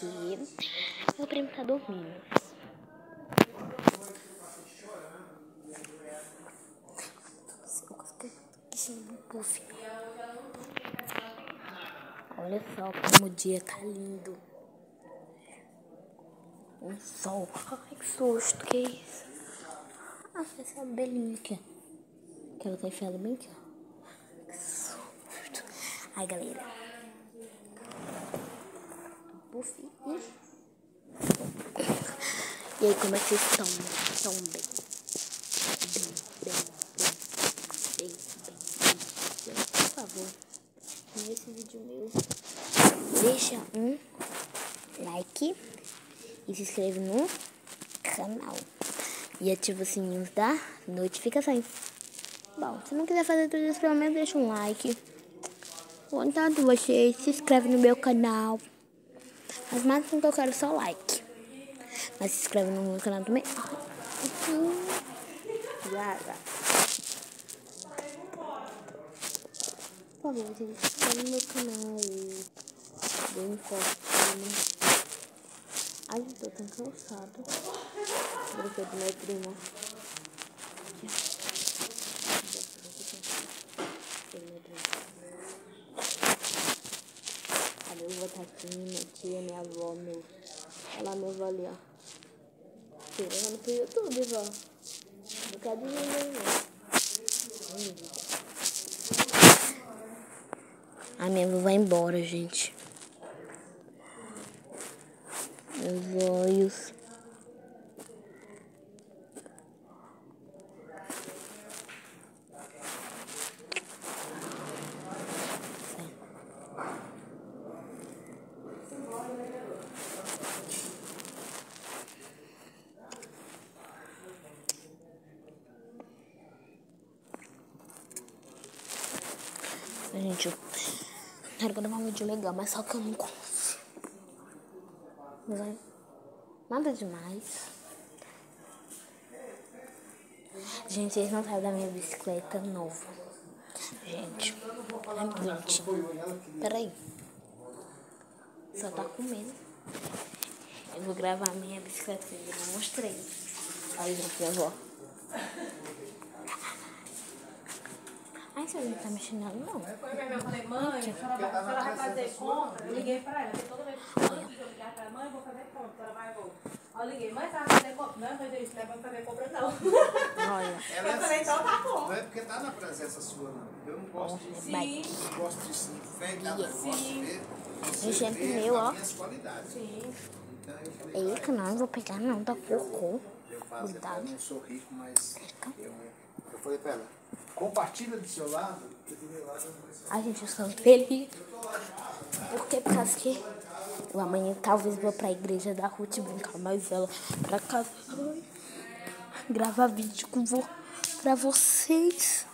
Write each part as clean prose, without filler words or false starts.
aqui. Meu primo tá dormindo. Puff. Olha só como o dia tá lindo. Um sol. Ai, que susto, que isso? Ah, foi essa abelhinha aqui, ó. Que ela tá enfiada bem aqui, ó. Que susto. Ai, galera. Puff. E aí, como é que vocês estão? Estão bem? Bem. Por favor, nesse vídeo meu, deixa um like e se inscreve no canal. E ativa o sininho da notificações. Bom, se não quiser fazer tudo isso, pelo menos deixa um like. Ou então você se inscreve no meu canal. Mas mais que eu quero só like. Mas se inscreve no meu canal também. Já. Por favor, se inscreve no meu canal. Bem forte. Ai, eu tô tão cansado. Brinquedo do meu primo. Cadê o Botaquinho, minha tia, minha avó, meu... Olha lá, minha avó ali, ó. Tirando pro YouTube, vó. Um bocadinho aí, a minha avó vai embora, gente. Meus olhos. Gente, eu quero gravar um vídeo legal, mas só que eu não consigo. Nada demais. Gente, vocês não sabem da minha bicicleta nova. Gente, é bonitinho. Peraí. Só tá com medo. Eu vou gravar a minha bicicleta que eu não mostrei. Aí, minha avó. Ai, você não tá mexendo nela, não. Eu falei, mãe, se ela vai fazer compra, eu liguei pra ela, porque toda vez que eu ligar pra ela, mãe, eu vou fazer compra, ela vai, vou. Eu liguei, mãe, você vai fazer compra? Não, mas isso, não é pra fazer compra, não. Olha. Eu falei, então tá bom. Não é porque tá na presença sua, não. Eu não gosto disso. Sim. Eu gosto disso enfeitar, eu gosto de ver Esse é você ver meu, ó. as minhas qualidades. Sim. Então eu falei, Eita, não vou pegar não, tá cocô. eu faço, Cuidado. eu não sou rico, mas eu falei pra ela, compartilha do seu lado, porque do meu lado eu não vou. Ai, gente, eu sou feliz. Por quê? Por causa que eu amanhã talvez vou pra igreja da Ruth brincar mais ela pra casa. Ai, gravar vídeo pra vocês.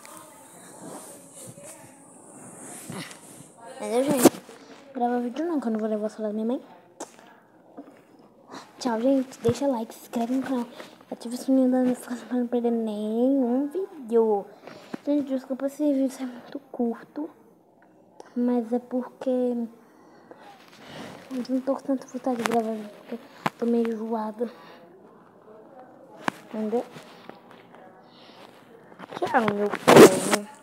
Entendeu, gente? Gravar vídeo não, que eu não vou levar o celular da minha mãe. Tchau, gente. Deixa like, se inscreve no canal. Ativa o sininho da notificação pra não perder nenhum vídeo. Gente, desculpa se esse vídeo é muito curto. Mas é porque eu não tô com tanta vontade de gravar, porque tô meio enjoada. Entendeu? Tchau, meu povo.